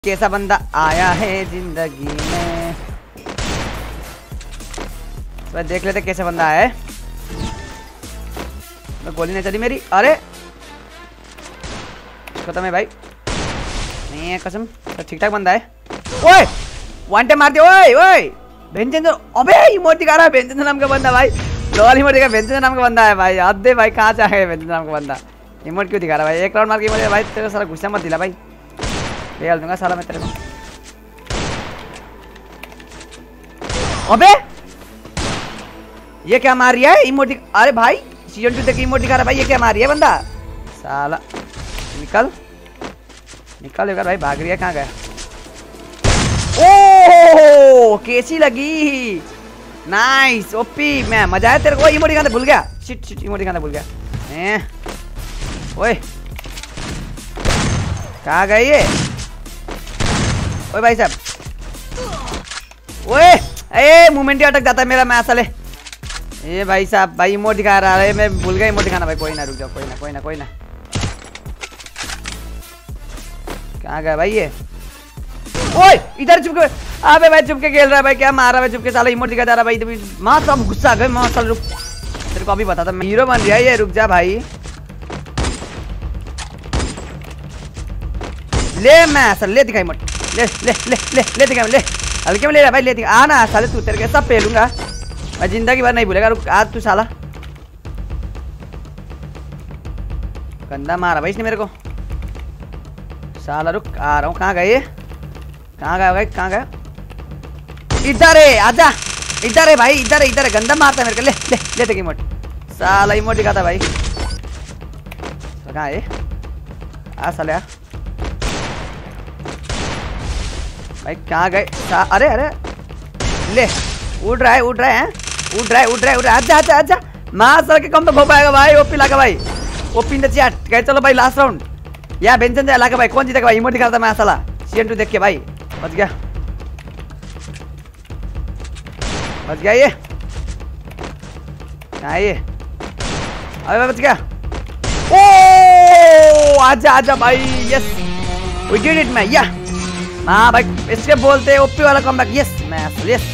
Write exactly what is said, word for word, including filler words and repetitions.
कैसा बंदा आया है जिंदगी में। तो देख लेते कैसा बंदा आया है। तो गोली नहीं चली मेरी। अरे खत्म है भाई, नहीं है कसम। तो ठीक ठाक बंदा है। ओए वन टाइम मार दिया। ओए ओए बेंचेंद्र, अबे इमोट दिखा रहा है बेंचेंद्र नाम का बंदा भाई। लोअर इमोट दिखा, बेंचेंद्र नाम का बंदा है भाई। हद दे भाई, कहाँ से आ गया बेंचेंद्र नाम का बंदा। इमोट क्यों दिखा रहा है भाई? एक राउंड मार के इमोट भाई। तेरे सारा गुस्सा मत दिला भाई, फेल दूंगा साला मैं तेरे को। अबे ये क्या मार रहा है इमोट? अरे भाई सीजन टू तक इमोट दिखा रहा है भाई। ये क्या मार रहा है बंदा साला? निकल निकल होगा भाई। भाग रही है, कहाँ गया? ओह कैसी लगी, नाइस ओपी। मैं मजा आया तेरे को। इमोट दिखाना भूल गया। शिट शिट इमोट दिखाना भूल गया। हैं ओए कहाँ गए ये? ओए भाई साहब, ओए ए मूवमेंट ही अटक जाता है मेरा। मैं असले ये भाई साहब भाई इमोट दिखा रहा है, मैं भूल गया इमोट दिखाना भाई। कोई ना रुक जाओ, कोई ना कोई ना कोई ना। कहाँ गया भाई ये? ओए इधर चुप के। अबे भाई चुप के खेल रहा है भाई। क्या मार रहा है चुप के साला? इमोट दिखा जा रहा है भाई। मां सब गुस्सा आ गए। मां साला रुक, तेरे को अभी बता था मैं हीरो बन रहा है ये। रुक जा भाई, ले मैं सर ले दिखा इमोट। ले ले ले ले ले दिखा ले। हल्के में ले रहा भाई, ले दिखा। आना साले तू, तेरे के सब पेलूंगा मैं जिंदगी भर नहीं भूलेगा। रुक आज तू साला गंदा मारा भाई इसने मेरे को साला। रुक आ रहा हूँ। कहाँ गए? कहाँ गया भाई? कहाँ गया? इधर है, आजा इधर है भाई। इधर है इधर है। गंदा मारता है मेरे को। ले ले ले देख इमोट साला। इमोट दिखाता भाई। कहाँ है? आ साले आ भाई। कहाँ गए? अरे अरे ले उड़ रहा है उड़ रहा है उड़ रहा है उड़ रहा है उड़ रहा है। आजा आजा आजा मार सर के कम तो खो पाएगा भाई। ओपी लगा भाई, ओपी ने चाट कहे। चलो भाई लास्ट राउंड या बेंचन से लगा भाई। कौन जीतेगा भाई? इमोट दिखाता मैं साला। सीजन टू देख के भाई बच गया, बच गया ये। क्या ये? अबे बच गया। ओ आजा आजा भाई। यस वी डिड इट मैं। या हाँ भाई इसके बोलते ओपी वाला कमबैक। यस मैं यस